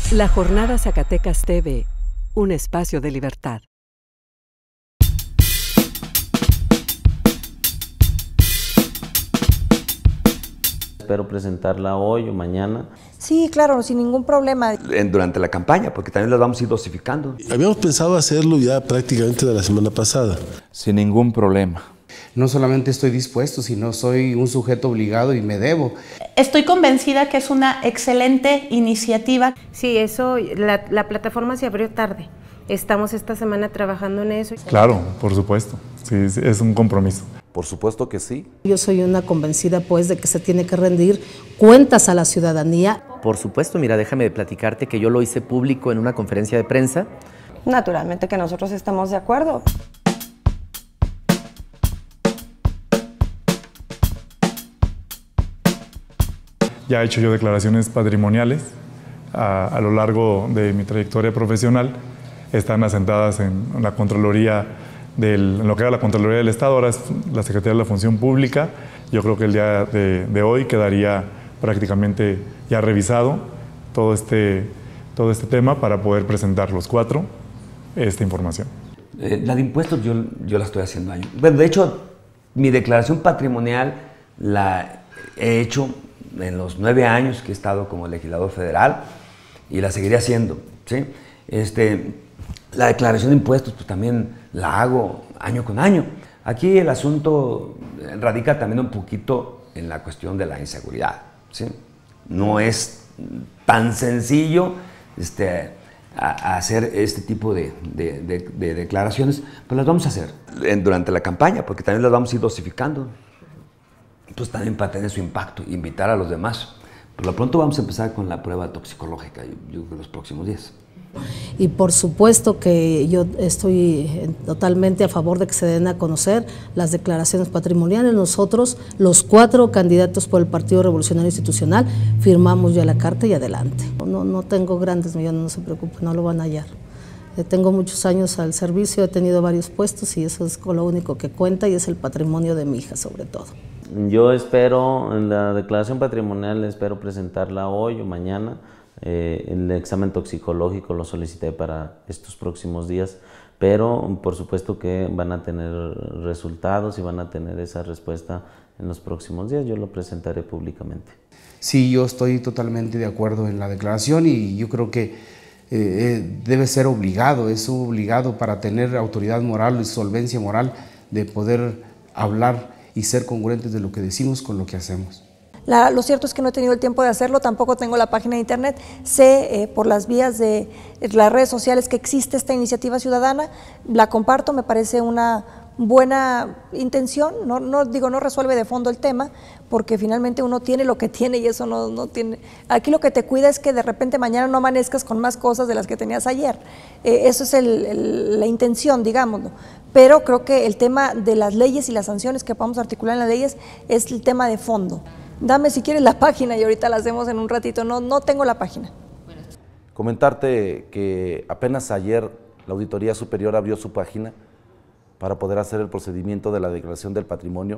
La Jornada Zacatecas TV, un espacio de libertad. Espero presentarla hoy o mañana. Sí, claro, sin ningún problema. Durante la campaña, porque también las vamos a ir dosificando. Habíamos pensado hacerlo ya prácticamente de la semana pasada. Sin ningún problema. No solamente estoy dispuesto, sino soy un sujeto obligado y me debo. Estoy convencida que es una excelente iniciativa. Sí, eso, la plataforma se abrió tarde. Estamos esta semana trabajando en eso. Claro, por supuesto. Sí, es un compromiso. Por supuesto que sí. Yo soy una convencida pues de que se tiene que rendir cuentas a la ciudadanía. Por supuesto, mira, déjame platicarte que yo lo hice público en una conferencia de prensa. Naturalmente que nosotros estamos de acuerdo. Ya he hecho yo declaraciones patrimoniales a lo largo de mi trayectoria profesional. Están asentadas en la Contraloría, en lo que era la Contraloría del Estado, ahora es la Secretaría de la Función Pública. Yo creo que el día de hoy quedaría prácticamente ya revisado todo este tema para poder presentar los cuatro esta información. La de impuestos yo la estoy haciendo años. Bueno, de hecho, mi declaración patrimonial la he hecho en los 9 años que he estado como legislador federal y la seguiré haciendo, ¿sí? La declaración de impuestos pues también la hago año con año. Aquí el asunto radica también un poquito en la cuestión de la inseguridad, ¿sí? No es tan sencillo a hacer este tipo de declaraciones, pero las vamos a hacer durante la campaña, porque también las vamos a ir dosificando. Entonces también para tener su impacto, invitar a los demás. Por lo pronto vamos a empezar con la prueba toxicológica, yo creo que en los próximos días. Y por supuesto que yo estoy totalmente a favor de que se den a conocer las declaraciones patrimoniales. Nosotros, los 4 candidatos por el Partido Revolucionario Institucional, firmamos ya la carta y adelante. No tengo grandes millones, no se preocupen, no lo van a hallar. Tengo muchos años al servicio, he tenido varios puestos y eso es lo único que cuenta y es el patrimonio de mi hija sobre todo. Yo espero, en la declaración patrimonial, espero presentarla hoy o mañana. El examen toxicológico lo solicité para estos próximos días, pero por supuesto que van a tener resultados y van a tener esa respuesta en los próximos días. Yo lo presentaré públicamente. Sí, yo estoy totalmente de acuerdo en la declaración y yo creo que debe ser obligado, es obligado para tener autoridad moral y solvencia moral de poder hablar y ser congruentes de lo que decimos con lo que hacemos. Lo cierto es que no he tenido el tiempo de hacerlo, tampoco tengo la página de internet, sé por las vías de las redes sociales que existe esta iniciativa ciudadana, la comparto, me parece una buena intención, no resuelve de fondo el tema, porque finalmente uno tiene lo que tiene y eso no tiene. Aquí lo que te cuida es que de repente mañana no amanezcas con más cosas de las que tenías ayer. Eso es la intención, digámoslo. Pero creo que el tema de las leyes y las sanciones que podamos articular en las leyes es el tema de fondo. Dame si quieres la página y ahorita la hacemos en un ratito. No tengo la página. Comentarte que apenas ayer la Auditoría Superior abrió su página para poder hacer el procedimiento de la declaración del patrimonio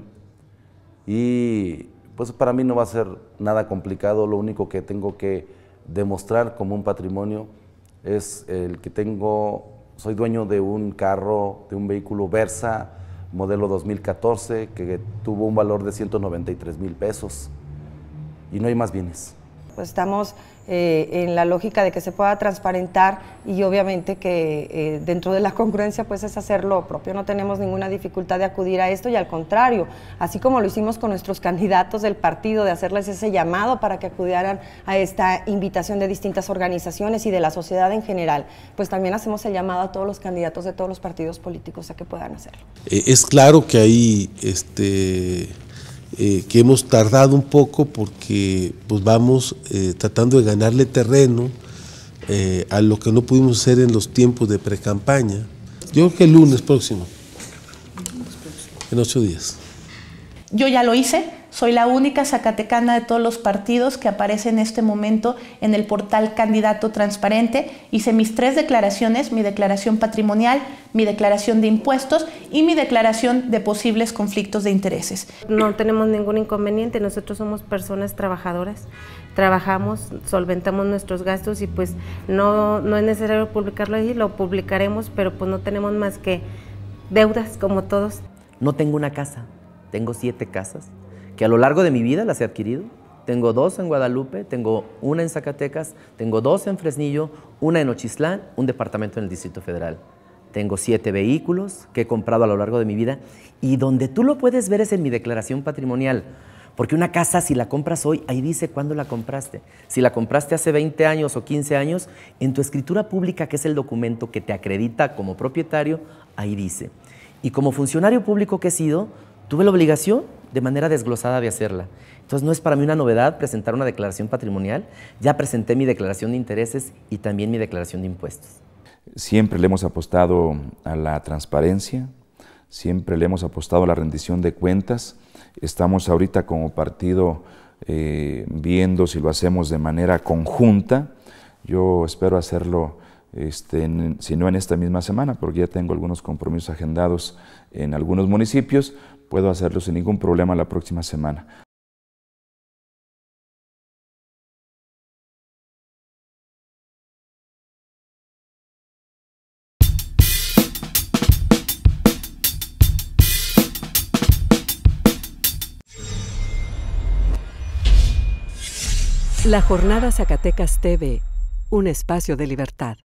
y pues para mí no va a ser nada complicado. Lo único que tengo que demostrar como un patrimonio es el que soy dueño de un carro, de un vehículo Versa modelo 2014 que tuvo un valor de 193,000 pesos y no hay más bienes. Pues estamos en la lógica de que se pueda transparentar y obviamente que dentro de la congruencia pues es hacer lo propio, no tenemos ninguna dificultad de acudir a esto y al contrario, así como lo hicimos con nuestros candidatos del partido, de hacerles ese llamado para que acudieran a esta invitación de distintas organizaciones y de la sociedad en general, pues también hacemos el llamado a todos los candidatos de todos los partidos políticos a que puedan hacerlo. Es claro que hay que hemos tardado un poco porque pues vamos tratando de ganarle terreno a lo que no pudimos hacer en los tiempos de precampaña. Yo creo que el lunes próximo, en 8 días. Yo ya lo hice, Soy la única zacatecana de todos los partidos que aparece en este momento en el portal Candidato Transparente. Hice mis 3 declaraciones, mi declaración patrimonial, mi declaración de impuestos y mi declaración de posibles conflictos de intereses. No tenemos ningún inconveniente, nosotros somos personas trabajadoras, trabajamos, solventamos nuestros gastos y pues no es necesario publicarlo ahí, lo publicaremos, pero pues no tenemos más que deudas como todos. No tengo una casa, tengo 7 casas, que a lo largo de mi vida las he adquirido. Tengo 2 en Guadalupe, tengo 1 en Zacatecas, tengo 2 en Fresnillo, 1 en Ochislán, un departamento en el Distrito Federal. Tengo 7 vehículos que he comprado a lo largo de mi vida y donde tú lo puedes ver es en mi declaración patrimonial. Porque una casa, si la compras hoy, ahí dice cuándo la compraste. Si la compraste hace 20 años o 15 años, en tu escritura pública, que es el documento que te acredita como propietario, ahí dice. Y como funcionario público que he sido, tuve la obligación de manera desglosada de hacerla. Entonces no es para mí una novedad presentar una declaración patrimonial. Ya presenté mi declaración de intereses y también mi declaración de impuestos. Siempre le hemos apostado a la transparencia, siempre le hemos apostado a la rendición de cuentas. Estamos ahorita como partido viendo si lo hacemos de manera conjunta. Yo espero hacerlo, si no en esta misma semana, porque ya tengo algunos compromisos agendados en algunos municipios, puedo hacerlo sin ningún problema la próxima semana. La Jornada Zacatecas TV, un espacio de libertad.